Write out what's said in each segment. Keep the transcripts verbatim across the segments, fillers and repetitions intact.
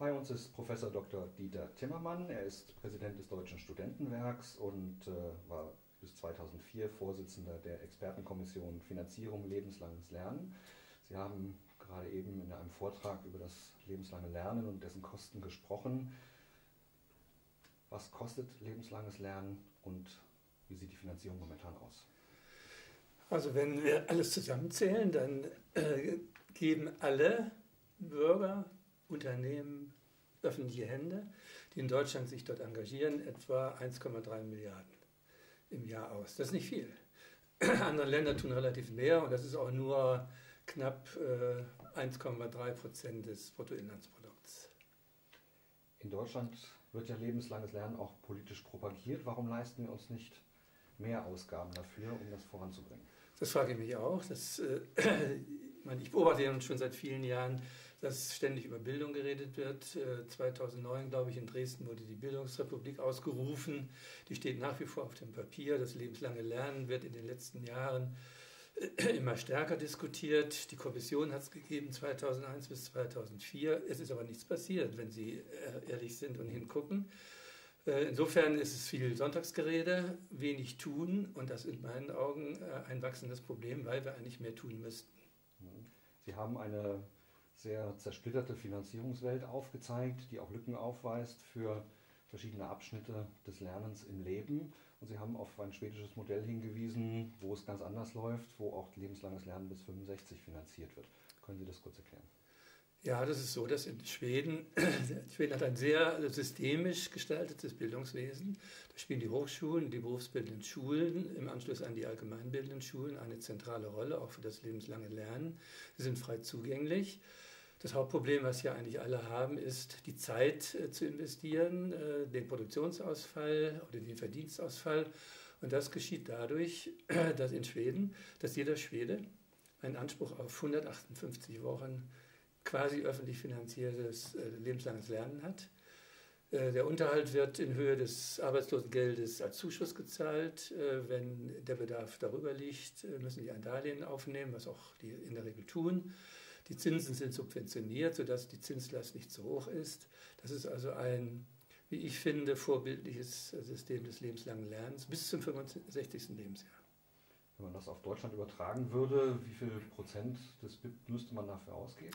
Bei uns ist Professor Doktor Dieter Timmermann. Er ist Präsident des Deutschen Studentenwerks und äh, war bis zweitausendvier Vorsitzender der Expertenkommission Finanzierung lebenslanges Lernen. Sie haben gerade eben in einem Vortrag über das lebenslange Lernen und dessen Kosten gesprochen. Was kostet lebenslanges Lernen und wie sieht die Finanzierung momentan aus? Also wenn wir alles zusammenzählen, dann äh, geben alle Bürger, Unternehmen, öffentliche Hände, die in Deutschland sich dort engagieren, etwa eins Komma drei Milliarden im Jahr aus. Das ist nicht viel. Andere Länder tun relativ mehr und das ist auch nur knapp äh, eins Komma drei Prozent des Bruttoinlandsprodukts. In Deutschland wird ja lebenslanges Lernen auch politisch propagiert. Warum leisten wir uns nicht mehr Ausgaben dafür, um das voranzubringen? Das frage ich mich auch. Das, äh, ich, meine, ich beobachte ja schon seit vielen Jahren, dass ständig über Bildung geredet wird. Äh, zweitausendneun, glaube ich, in Dresden wurde die Bildungsrepublik ausgerufen. Die steht nach wie vor auf dem Papier. Das lebenslange Lernen wird in den letzten Jahren äh, immer stärker diskutiert. Die Kommission hat es gegeben, zweitausendeins bis zweitausendvier. Es ist aber nichts passiert, wenn Sie äh, ehrlich sind und hingucken. Insofern ist es viel Sonntagsgerede, wenig tun und das ist in meinen Augen ein wachsendes Problem, weil wir eigentlich mehr tun müssten. Sie haben eine sehr zersplitterte Finanzierungswelt aufgezeigt, die auch Lücken aufweist für verschiedene Abschnitte des Lernens im Leben. Und Sie haben auf ein schwedisches Modell hingewiesen, wo es ganz anders läuft, wo auch lebenslanges Lernen bis fünfundsechzig finanziert wird. Können Sie das kurz erklären? Ja, das ist so, dass in Schweden, Schweden hat ein sehr systemisch gestaltetes Bildungswesen. Da spielen die Hochschulen, die berufsbildenden Schulen im Anschluss an die allgemeinbildenden Schulen eine zentrale Rolle, auch für das lebenslange Lernen. Sie sind frei zugänglich. Das Hauptproblem, was ja eigentlich alle haben, ist die Zeit äh, zu investieren, äh, den Produktionsausfall oder den Verdienstausfall. Und das geschieht dadurch, dass in Schweden, dass jeder Schwede einen Anspruch auf hundertachtundfünfzig Wochen quasi öffentlich finanziertes äh, lebenslanges Lernen hat. Äh, der Unterhalt wird in Höhe des Arbeitslosengeldes als Zuschuss gezahlt. Äh, wenn der Bedarf darüber liegt, äh, müssen die ein Darlehen aufnehmen, was auch die in der Regel tun. Die Zinsen sind subventioniert, sodass die Zinslast nicht so hoch ist. Das ist also ein, wie ich finde, vorbildliches System des lebenslangen Lernens bis zum fünfundsechzigsten Lebensjahr. Wenn man das auf Deutschland übertragen würde, wie viel Prozent des B I P müsste man dafür ausgeben?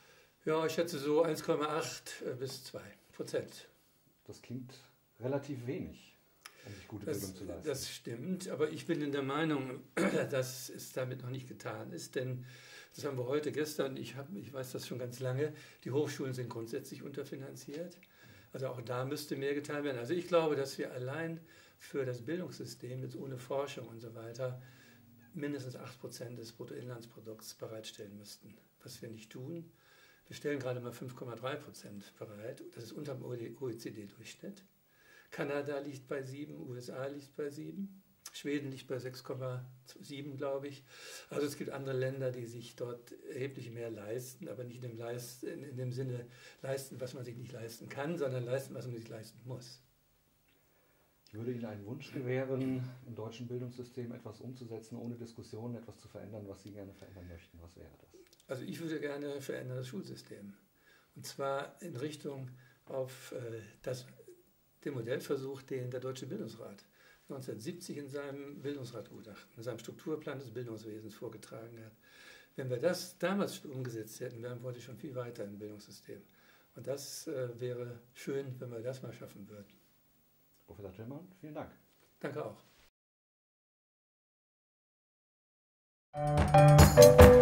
Ja, ich schätze so eins Komma acht bis zwei Prozent. Das klingt relativ wenig, um sich gute das, Bildung zu leisten. Das stimmt, aber ich bin in der Meinung, dass es damit noch nicht getan ist, denn das haben wir heute, gestern, ich, hab, ich weiß das schon ganz lange, die Hochschulen sind grundsätzlich unterfinanziert. Also auch da müsste mehr getan werden. Also ich glaube, dass wir allein für das Bildungssystem, jetzt ohne Forschung und so weiter, mindestens acht Prozent des Bruttoinlandsprodukts bereitstellen müssten, was wir nicht tun. Wir stellen gerade mal fünf Komma drei Prozent bereit. Das ist unter dem O E C D-Durchschnitt. Kanada liegt bei sieben, U S A liegt bei sieben, Schweden liegt bei sechs Komma sieben, glaube ich. Also es gibt andere Länder, die sich dort erheblich mehr leisten, aber nicht in dem, Leist, in, in dem Sinne leisten, was man sich nicht leisten kann, sondern leisten, was man sich leisten muss. Ich würde Ihnen einen Wunsch gewähren, im deutschen Bildungssystem etwas umzusetzen, ohne Diskussion, etwas zu verändern, was Sie gerne verändern möchten. Was wäre das? Also ich würde gerne verändern das Schulsystem. Und zwar in Richtung auf äh, das, den Modellversuch, den der Deutsche Bildungsrat neunzehnhundertsiebzig in seinem Bildungsratgutachten, in seinem Strukturplan des Bildungswesens vorgetragen hat. Wenn wir das damals umgesetzt hätten, wären wir heute schon viel weiter im Bildungssystem. Und das äh, wäre schön, wenn wir das mal schaffen würden. Professor Timmermann, vielen Dank. Danke auch.